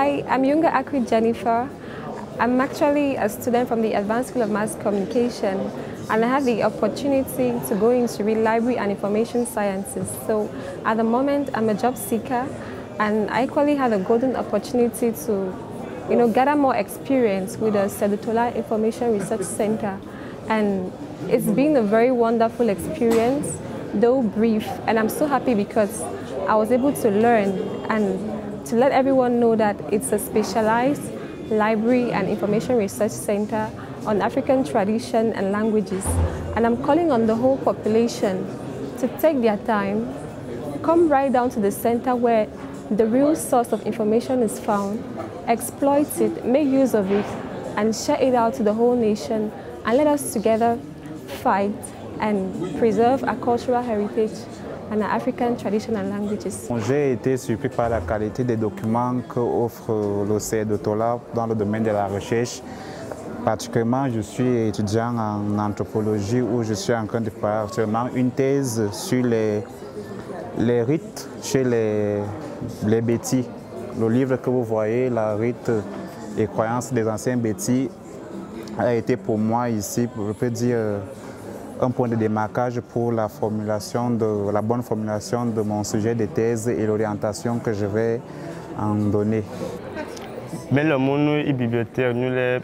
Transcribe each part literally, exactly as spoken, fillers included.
Hi, I'm Yunga Akwi Jennifer. I'm actually a student from the Advanced School of Mass Communication, and I had the opportunity to go into library and information sciences. So at the moment, I'm a job seeker, and I equally had a golden opportunity to, you know, gather more experience with the Sedutola Information Research Center. And it's been a very wonderful experience, though brief, and I'm so happy because I was able to learn and to let everyone know that it's a specialized library and information research center on African tradition and languages. And I'm calling on the whole population to take their time, come right down to the center where the real source of information is found, exploit it, make use of it, and share it out to the whole nation, and let us together fight and preserve our cultural heritage and our African tradition and languages. J'ai été surpris par la qualité des documents qu'offre le Sedutola dans le domaine de la recherche. Particulièrement, je suis étudiant en anthropologie où je suis en train de faire actuellement une thèse sur les, les rites chez les, les Bétis. Le livre que vous voyez, la rite et croyances des anciens Bétis, a été pour moi ici, je peux dire, un point de démarquage pour la formulation de la bonne formulation de mon sujet de thèse et l'orientation que je vais en donner. Mais le monde est bibliothèque, nous les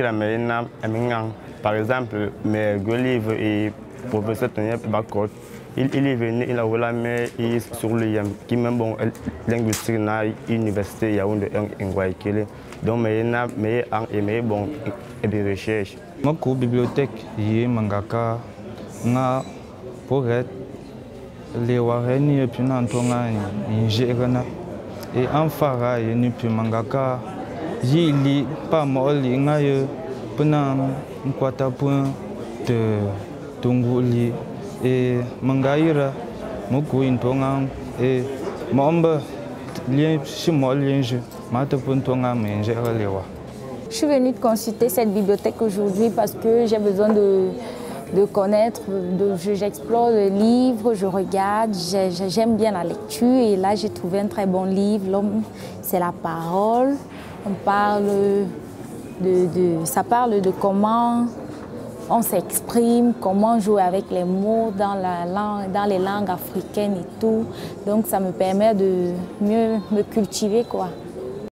par exemple, mes deux livres et professeur Tony Bakot, il, il est venu, il a relamé sur le yam, qui même bon linguistique na université Yaoundé en Guayaquil. Donc mais mais mais bon et de recherche. Mon cours bibliothèque y mangaka nga pour être les wareni et puis n'antonga ingérena et en fara y ni puis mangaka y li pas mal nga ye penang nkwata point de tunguli et mangaira moko intonga et membre lien chimol lien je mate puntonga mengera lewa. Je suis venue consulter cette bibliothèque aujourd'hui parce que j'ai besoin de de connaître, j'explore le livre, je regarde, j'aime bien la lecture et là j'ai trouvé un très bon livre, L'homme c'est la parole. On parle de, de, ça parle de comment on s'exprime, comment jouer avec les mots dans, la langue, dans les langues africaines et tout. Donc ça me permet de mieux me cultiver, quoi.